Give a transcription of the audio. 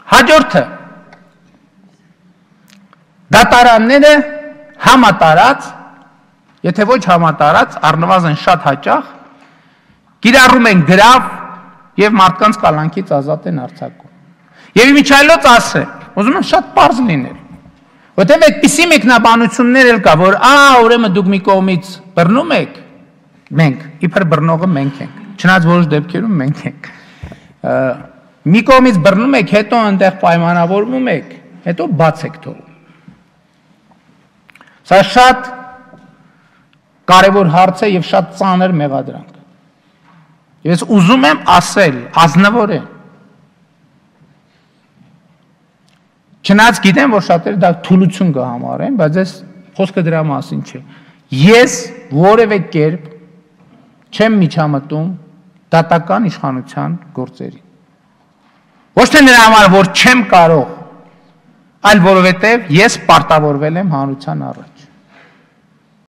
Հաջորդը դատարանները համատարած, եթե ոչ համատարած, առնվազն շատ հաճախ կիրառում են գրավ եւ մարդկանց կալանքից ազատ են արձակում։ Եվ իմիջայլոց ասեմ, ուզում եմ շատ պարզ լինել, որտեղ այդպիսի մեկնաբանություններ էլ կա, որ ուրեմն դուք մի կողմից բռնում եք, մենք, իբր բռնողը մենք ենք, չնայած որոշ դեպքերում մենք ենք։ Մի կողմից բռնում եք, հետո այնտեղ պայմանավորվում եք, հետո բաց եք թողում։ Սա շատ կարևոր հարց է եւ շատ ծանր մեղադրանք։ Ես ուզում եմ ասել, ազնվոր է։ Չնայած գիտեմ, որ շատերը դա թուլություն կհամարեն, բայց ես խոսքը դրա մասին չէ։ Ես որևէ կերպ չեմ միջամտում դատական իշխանության գործերին։ Ոչ թե նրա համար, որ չեմ կարող, այլ որովհետև ես պարտավորվել եմ հանրության առաջ։